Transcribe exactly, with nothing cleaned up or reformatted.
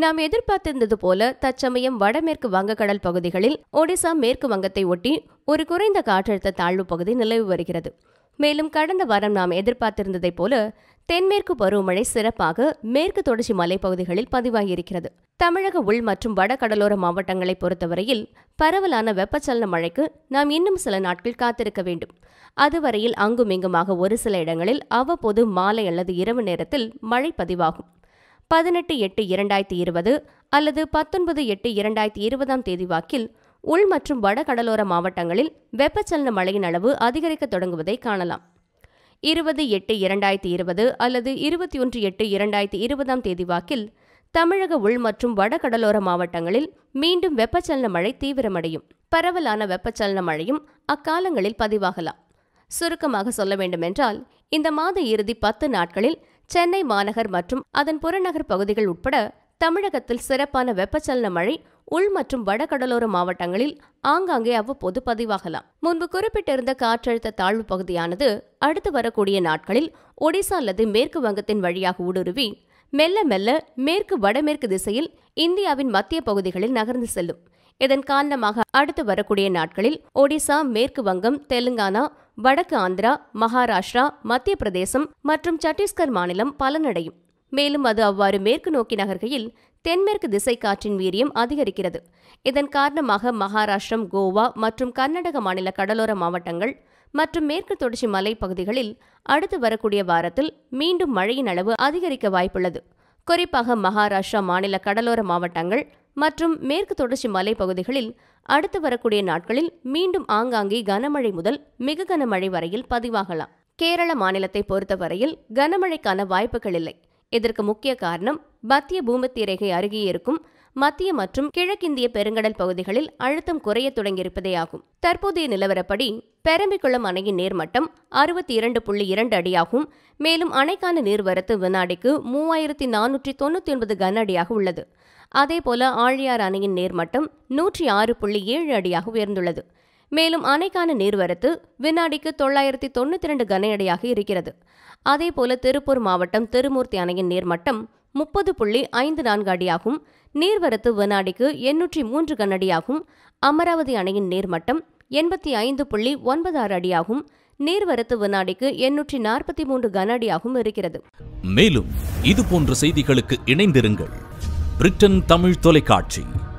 நாம் எதிர்பார்த்திருந்தது போல தற்சமயம் வடமேற்கு வங்கக்கடல் பகுதிகளில் ஒடிசா மேற்கு வங்கத்தை ஒட்டி ஒரு குறைந்த காற்றழுத்த தாழ்வு பகுதி நிலவி வருகிறது. மேலும் கடந்த வாரம் நாம் எதிர்பார்த்திருந்ததைப் போல தென்மேற்கு பருவமழை சிறப்பாக மேற்கு தொடர்ச்சி மலைப்பகுதிகளில் பதிவாகியிருக்கிறது. தமிழக உள் மற்றும் வடகடலோர மாவட்டங்களை பொறுத்தவரையில் பரவலான வெப்பச்சலன மழைக்கு நாம் இன்னும் சில நாட்கள் காத்திருக்க வேண்டும். அதுவரையில் அங்குமிங்குமாக ஒரு சில இடங்களில் அவ்வப்போது மாலை அல்லது இரவு நேரத்தில் மழை பதிவாகும். பதினெட்டு எட்டு இரண்டாயிரத்தி இருபது அல்லது பத்தொன்பது எட்டு இரண்டாயிரத்தி இருபதாம் தேதி வாக்கில் உள் மற்றும் வடகடலோர மாவட்டங்களில் வெப்பச்சலன மழையின் அளவு அதிகரிக்க தொடங்குவதை காணலாம். இருபது எட்டு இரண்டாயிரத்தி இருபது அல்லது இருபத்தி ஒன்று எட்டு இரண்டாயிரத்தி இருபதாம் தேதி வாக்கில் தமிழக உள் மற்றும் வடகடலோர மாவட்டங்களில் மீண்டும் வெப்பச்சலன மழை தீவிரமடையும். பரவலான வெப்பச்சலன மழையும் அக்காலங்களில் பதிவாகலாம். சுருக்கமாக சொல்ல வேண்டுமென்றால், இந்த மாத இறுதி பத்து நாட்களில் சென்னை மாநகர் மற்றும் அதன் புறநகர் பகுதிகள் உட்பட தமிழகத்தில் சிறப்பான வெப்பச்சலன மழை உள் மற்றும் வடகடலோர மாவட்டங்களில் ஆங்காங்கே அவ்வப்போது பதிவாகலாம். முன்பு குறிப்பிட்டிருந்த காற்றழுத்த தாழ்வு பகுதியானது அடுத்து வரக்கூடிய நாட்களில் ஒடிசா அல்லது மேற்கு வங்கத்தின் வழியாக ஊடுருவி மெல்ல மெல்ல மேற்கு வடமேற்கு திசையில் இந்தியாவின் மத்திய பகுதிகளில் நகர்ந்து செல்லும். இதன் காரணமாக அடுத்து வரக்கூடிய நாட்களில் ஒடிசா, மேற்கு வங்கம், தெலுங்கானா, வடக்கு ஆந்திரா, மகாராஷ்டிரா, மத்திய பிரதேசம் மற்றும் சத்தீஸ்கர் மாநிலம் பலனடையும். மேலும் அது அவ்வாறு மேற்கு நோக்கி நகர்கையில் தென்மேற்கு திசை காற்றின் வீரியம் அதிகரிக்கிறது. இதன் காரணமாக மகாராஷ்டிரம், கோவா மற்றும் கர்நாடக மாநில கடலோர மாவட்டங்கள் மற்றும் மேற்கு தொடர்ச்சி மலை பகுதிகளில் அடுத்து வரக்கூடிய வாரத்தில் மீண்டும் மழையின் அளவு அதிகரிக்க வாய்ப்புள்ளது. குறிப்பாக மகாராஷ்டிரா மாநில கடலோர மாவட்டங்கள் மற்றும் மேற்கு தொடர்ச்சி மலை பகுதிகளில் அடுத்து வரக்கூடிய நாட்களில் மீண்டும் ஆங்காங்கே கனமழை முதல் மிக கனமழை வரையில் பதிவாகலாம். கேரள மாநிலத்தை பொறுத்தவரையில் கனமழைக்கான வாய்ப்புகள் இல்லை. இதற்கு முக்கிய காரணம் மத்திய பூமத்திய ரேகை அருகே இருக்கும் மத்திய மற்றும் கிழக்கிந்திய பெருங்கடல் பகுதிகளில் அழுத்தம் குறைய தொடங்கியிருப்பதே ஆகும். தற்போதைய நிலவரப்படி பெரம்பிக்குளம் அணையின் நீர்மட்டம் அறுபத்தி இரண்டு புள்ளி இரண்டு அடியாகும். மேலும் அணைக்கான நீர்வரத்து வினாடிக்கு மூவாயிரத்தி நானூற்றி தொண்ணூத்தி ஒன்பது கன அடியாக உள்ளது. அதேபோல ஆழியார் அணையின் நீர்மட்டம் நூற்றி ஆறு புள்ளி ஏழு அடியாக உயர்ந்துள்ளது. மேலும் அணைக்கான நீர்வரத்து வினாடிக்கு தொள்ளாயிரத்தி தொண்ணூத்தி இரண்டு கன அடியாக இருக்கிறது. அதேபோல திருப்பூர் மாவட்டம் திருமூர்த்தி அணையின் நீர்மட்டம் முப்பது புள்ளி ஐந்து நான்கு அடியாகும். நீர்வரத்து வினாடிக்கு எண்ணூற்றி மூன்று கனஅடியாகும். அமராவதி அணையின் நீர்மட்டம் எண்பத்தி ஐந்து புள்ளி ஒன்பது ஆறு அடியாகும். நீர்வரத்து வினாடிக்கு எண்ணூற்றி நாற்பத்தி மூன்று கன அடியாகவும் இருக்கிறது. மேலும் இது போன்ற செய்திகளுக்கு இணைந்திருங்கள். பிரிட்டன் தமிழ் தொலைக்காட்சி.